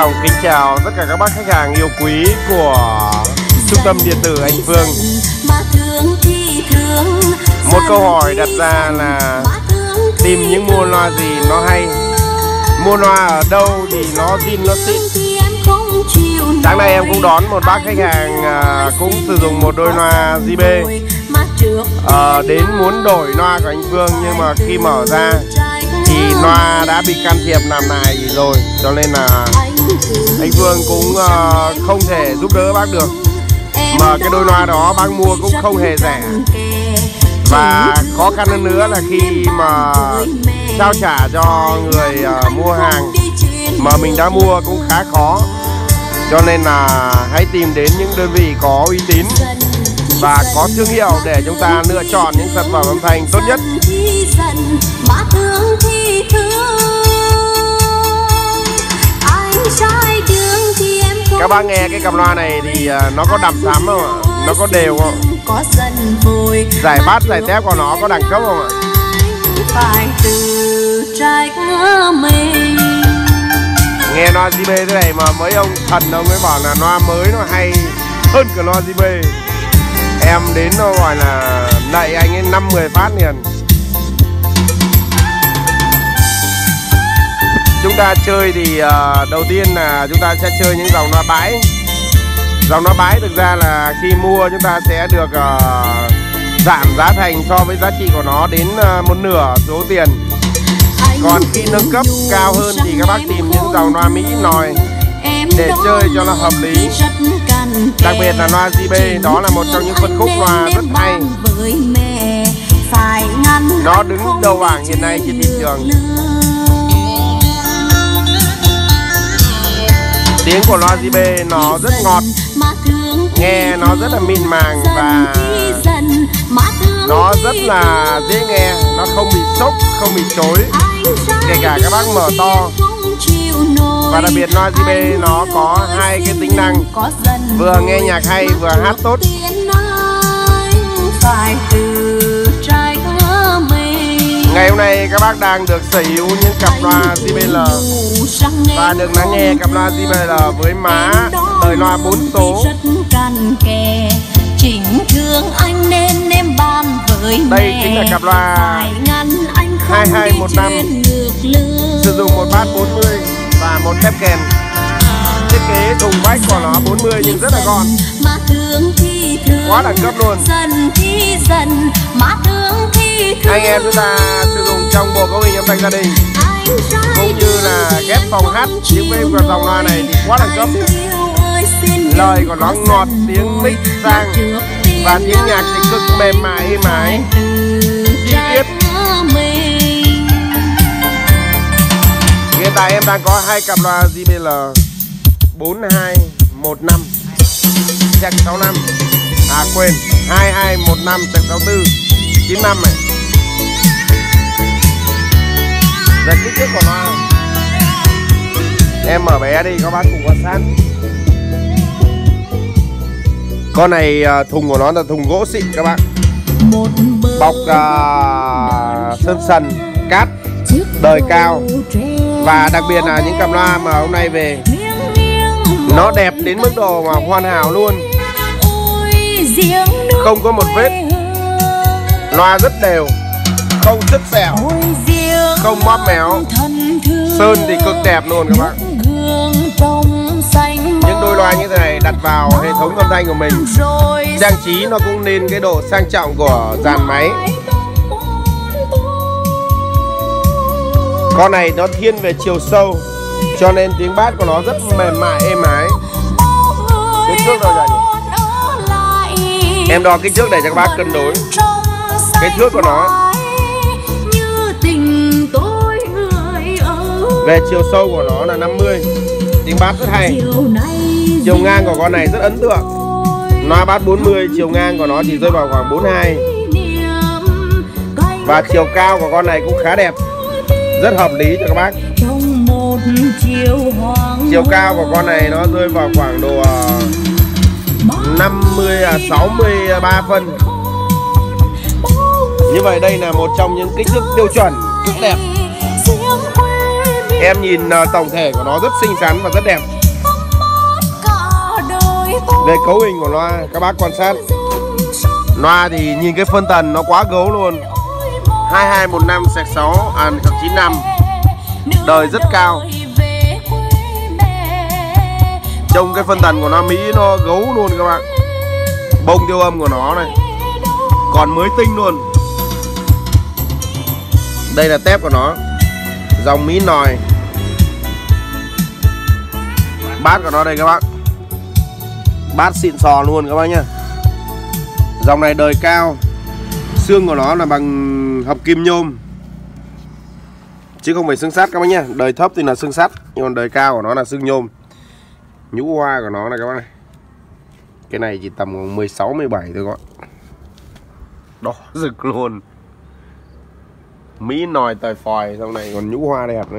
trọng kính chào tất cả các bác khách hàng yêu quý của Trung tâm Điện tử Anh Phương. Một câu hỏi đặt ra là tìm những mua loa gì nó hay, mua loa ở đâu thì nó zin nó xịn. Sáng nay em cũng đón một bác khách hàng cũng sử dụng một đôi loa JB đến muốn đổi loa của anh Phương, nhưng mà khi mở ra thì loa đã bị can thiệp làm lại rồi, cho nên là anh Phương cũng không thể giúp đỡ bác được. Mà cái đôi loa đó bác mua cũng không hề rẻ, và khó khăn hơn nữa là khi mà trao trả cho người mua hàng mà mình đã mua cũng khá khó. Cho nên là hãy tìm đến những đơn vị có uy tín và có thương hiệu để chúng ta lựa chọn những sản phẩm âm thanh tốt nhất. Các bác nghe cái cặp loa này thì nó có đầm thắm không ạ? Nó có đều không? Giải bass, giải tép của nó có đẳng cấp không ạ? Nghe loa JB thế này mà mấy ông thần ông ấy bảo là loa mới nó hay hơn cả loa JB. Em đến nó gọi là đậy anh ấy 5-10 phát liền. Chúng ta chơi thì đầu tiên là chúng ta sẽ chơi những dòng loa bãi. Dòng loa bãi thực ra là khi mua chúng ta sẽ được giảm giá thành so với giá trị của nó đến một nửa số tiền. Còn khi nâng cấp cao hơn thì các bác tìm những dòng loa Mỹ nòi để chơi cho nó hợp lý. Đặc biệt là loa JB, đó là một trong những phân khúc loa rất hay. Nó đứng đầu bảng hiện nay trên thị trường. Tiếng của loa JB nó rất ngọt, nghe nó rất là mịn màng và nó rất là dễ nghe, nó không bị sốc, không bị chối, kể cả các bác mở to. Và đặc biệt loa JB nó có hai cái tính năng vừa nghe nhạc hay vừa hát tốt. Ngày hôm nay các bác đang được sở hữu những cặp loa JBL và được lắng nghe cặp loa JBL với má đời loa 4 số. Đây chính là cặp loa 2215, sử dụng một bass 40 và một tép kèn. Thiết kế thùng vách của nó 40 nhưng rất là gọn, quá đẳng cấp luôn. Anh em chúng ta sử dụng trong bộ cấu hình âm thanh gia đình cũng như là ghép phòng hát những cái dòng loa này thì quá đẳng cấp. Lời của nó ngọt, tiếng mix sang và tiếng nhạc thì cực mềm mại êm ái, chi tiết. Hiện tại em đang có hai cặp loa JBL 4215 check 65, quên 2215 check 64 95 này. Về kích thước của nó, em mở bé đi các bác cùng quan sát. Con này thùng của nó là thùng gỗ xịn các bác, bọc sơn sần cát đời cao. Và đặc biệt là những cặp loa mà hôm nay về nó đẹp đến mức độ mà hoàn hảo luôn, không có một vết. Loa rất đều, không sứt xẻo, không móp méo, sơn thì cực đẹp luôn các bác. Những đôi loa như thế này đặt vào hệ thống âm thanh của mình, trang trí nó cũng nên cái độ sang trọng của dàn máy. Con này nó thiên về chiều sâu, cho nên tiếng bass của nó rất mềm mại êm ái. Kích thước đâu rồi nhỉ? Em đo kích thước để cho các bác cân đối. Kích thước của nó về chiều sâu của nó là 50, tiếng bass rất hay. Chiều ngang của con này rất ấn tượng, loa bass 40, chiều ngang của nó chỉ rơi vào khoảng 42. Và chiều cao của con này cũng khá đẹp, rất hợp lý cho các bác. Chiều cao của con này nó rơi vào khoảng độ 63 phân. Như vậy đây là một trong những kích thước tiêu chuẩn, rất đẹp. Em nhìn tổng thể của nó rất xinh xắn và rất đẹp. Về cấu hình của loa các bác quan sát. Loa thì nhìn cái phân tần nó quá gấu luôn. 2215/6 95. Đời rất cao. Trông cái phân tần của nó Mỹ nó gấu luôn các bạn. Bông tiêu âm của nó này còn mới tinh luôn. Đây là tép của nó, dòng Mỹ nòi. Bát của nó đây các bác, bát xịn sò luôn các bác nhá. Dòng này đời cao. Xương của nó là bằng hợp kim nhôm chứ không phải xương sắt các bác nhá. Đời thấp thì là xương sắt, nhưng còn đời cao của nó là xương nhôm. Nhũ hoa của nó này các bác này. Cái này chỉ tầm 16, 17 thôi các bạn. Đỏ rực luôn. Mỹ nòi tời phòi, sau này còn nhũ hoa đẹp nữa.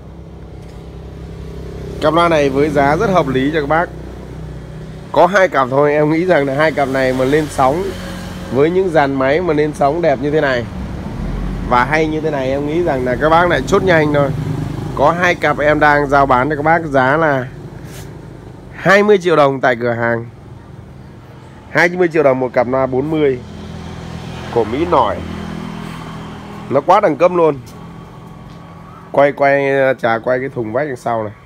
Cặp loa này với giá rất hợp lý cho các bác. Có 2 cặp thôi, em nghĩ rằng là 2 cặp này mà lên sóng với những dàn máy mà lên sóng đẹp như thế này và hay như thế này, em nghĩ rằng là các bác lại chốt nhanh thôi. Có 2 cặp em đang giao bán cho các bác giá là 20 triệu đồng tại cửa hàng. 20 triệu đồng một cặp loa 40 của Mỹ nòi. Nó quá đẳng cấp luôn. Quay cái thùng vách đằng sau này.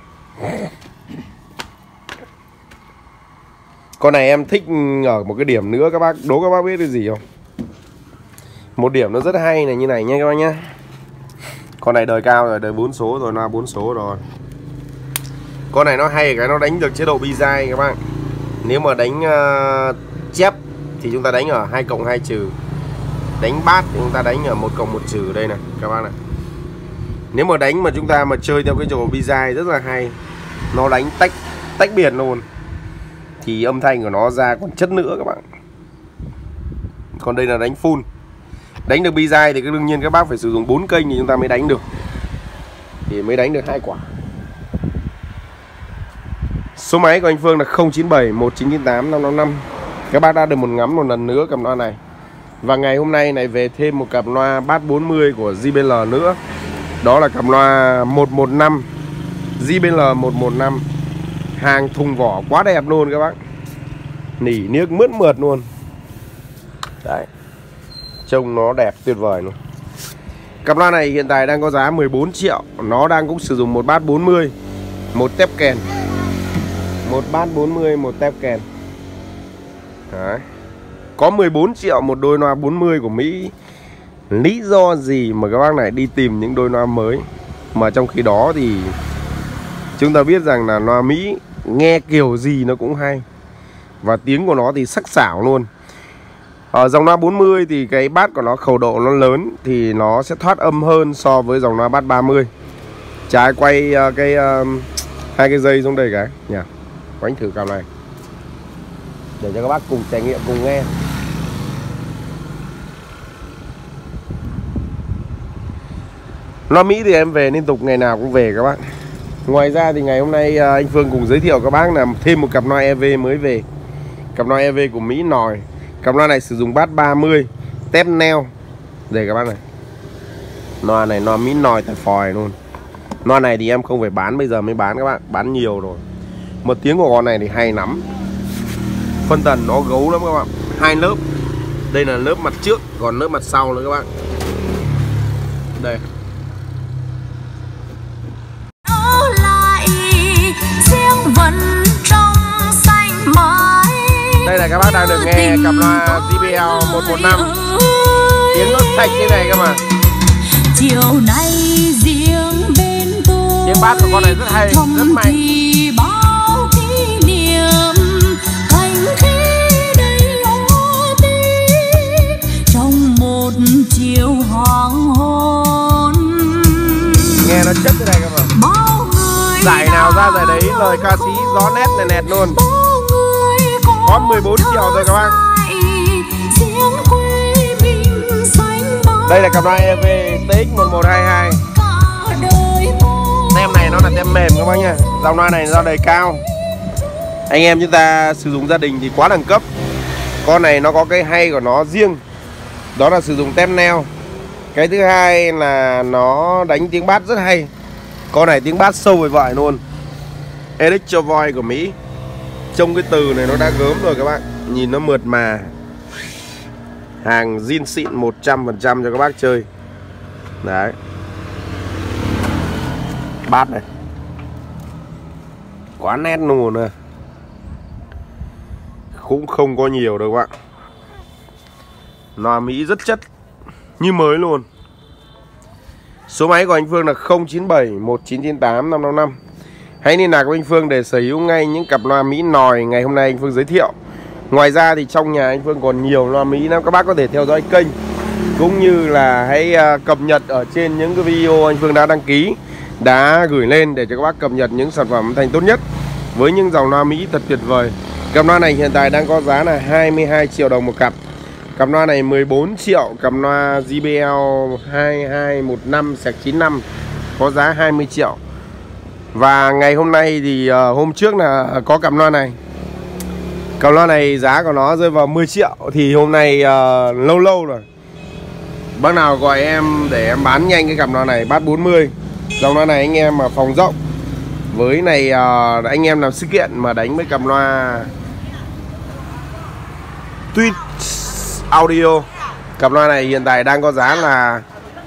Con này em thích ở một cái điểm nữa các bác. Đố các bác biết cái gì không? Một điểm nó rất hay này, như này nha các bác nhá. Con này đời cao rồi, đời 4 số rồi, loa 4 số rồi. Con này nó hay cái nó đánh được chế độ bi-dai các bạn. Nếu mà đánh chép thì chúng ta đánh ở 2+2-. Đánh bát thì chúng ta đánh ở 1+1- đây này các bác này. Nếu mà đánh mà chúng ta mà chơi theo cái chế độ bi-dai rất là hay. Nó đánh tách biệt luôn. Thì âm thanh của nó ra còn chất nữa các bạn. Còn đây là đánh full. Đánh được bi-dai thì đương nhiên các bác phải sử dụng 4 kênh thì chúng ta mới đánh được. Thì mới đánh được 2 quả. Số máy của anh Phương là 097 1998 555. Các bác đã được một ngắm một lần nữa cặp loa này. Và ngày hôm nay này về thêm một cặp loa bass 40 của JBL nữa. Đó là cặp loa 115 JBL 115. Hàng thùng vỏ quá đẹp luôn các bác. Nỉ niếc mướt mượt luôn. Đấy. Trông nó đẹp tuyệt vời luôn. Cặp loa này hiện tại đang có giá 14 triệu. Nó đang cũng sử dụng một bass 40, một tép kèn. Một bass 40, một tép kèn. Đấy. Có 14 triệu một đôi loa 40 của Mỹ. Lý do gì mà các bác này đi tìm những đôi loa mới? Mà trong khi đó thì chúng ta biết rằng là loa Mỹ nghe kiểu gì nó cũng hay. Và tiếng của nó thì sắc sảo luôn. Ở dòng loa 40 thì cái bass của nó khẩu độ nó lớn thì nó sẽ thoát âm hơn so với dòng loa bass 30. Trái quay hai cái dây xuống đây cái nhỉ. Quánh thử cặp này để cho các bác cùng trải nghiệm cùng nghe. Loa Mỹ thì em về liên tục, ngày nào cũng về các bác. Ngoài ra thì ngày hôm nay anh Phương cùng giới thiệu các bác là thêm một cặp loa EV mới về. Cặp loa EV của Mỹ nòi. Cặp loa này sử dụng bass 30, tép neo. Đây các bác này. Loa này loa Mỹ nòi tại phòi luôn. Loa này thì em không phải bán bây giờ mới bán các bạn, bán nhiều rồi. Một tiếng của con này thì hay lắm. Phân tần nó gấu lắm các bạn. 2 lớp. Đây là lớp mặt trước, còn lớp mặt sau nữa các bạn. Đây. Đây là các bác đang được nghe cặp loa JBL 115. Tiếng nó sạch như này cơ mà. Chiều nay riêng bên tôi. Tiếng bass của con này rất hay, rất mạnh. Chiều hoàng hôn. Nghe nó chất thế này cơ mà. Giải nào ra giải đấy, lời ca sĩ gió nét này nẹt luôn. Có 14 triệu rồi các bác. Đây là cặp loa EV TX1122. Tem này nó là tem mềm các bác nha. Dòng loa này do đời cao. Anh em chúng ta sử dụng gia đình thì quá đẳng cấp. Con này nó có cái hay của nó riêng. Đó là sử dụng tem neo. Cái thứ hai là nó đánh tiếng bass rất hay. Con này tiếng bass sâu với vợi luôn. Electro Voice của Mỹ. Trông cái từ này nó đã gớm rồi các bạn. Nhìn nó mượt mà. Hàng zin xịn 100% cho các bác chơi. Đấy. Bass này quá nét luôn nè. Cũng không có nhiều đâu các bạn. Loa Mỹ rất chất, như mới luôn. Số máy của anh Phương là 097 1998 555. Hãy liên lạc với anh Phương để sở hữu ngay những cặp loa Mỹ nòi ngày hôm nay anh Phương giới thiệu. Ngoài ra thì trong nhà anh Phương còn nhiều loa Mỹ lắm. Các bác có thể theo dõi kênh, cũng như là hãy cập nhật ở trên những cái video anh Phương đã đăng ký, đã gửi lên để cho các bác cập nhật những sản phẩm âm thanh tốt nhất với những dòng loa Mỹ thật tuyệt vời. Cặp loa này hiện tại đang có giá là 22 triệu đồng một cặp. Cặp loa này 14 triệu. Cặp loa JBL 2215/95 có giá 20 triệu. Và ngày hôm nay thì hôm trước là có cặp loa này. Cặp loa này giá của nó rơi vào 10 triệu. Thì hôm nay lâu rồi bác nào gọi em để em bán nhanh cái cặp loa này, Bass 40. Dòng loa này anh em mà phòng rộng với này anh em làm sự kiện mà đánh với cặp loa Twitch Audio. Cặp loa này hiện tại đang có giá là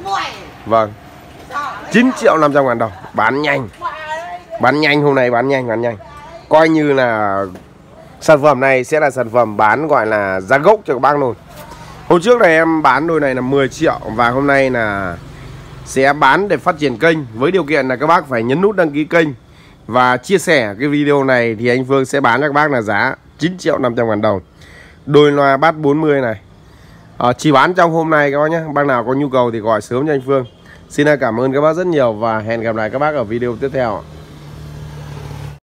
9 triệu 500 ngàn đồng. Bán nhanh. Bán nhanh, hôm nay bán nhanh. Coi như là sản phẩm này sẽ là sản phẩm bán gọi là giá gốc cho các bác luôn. Hôm trước này em bán đôi này là 10 triệu. Và hôm nay là sẽ bán để phát triển kênh. Với điều kiện là các bác phải nhấn nút đăng ký kênh và chia sẻ cái video này, thì anh Phương sẽ bán cho các bác là giá 9 triệu 500 ngàn đồng. Đôi loa Bass 40 này chỉ bán trong hôm nay các bác nhé. Bác nào có nhu cầu thì gọi sớm cho anh Phương. Xin cảm ơn các bác rất nhiều và hẹn gặp lại các bác ở video tiếp theo.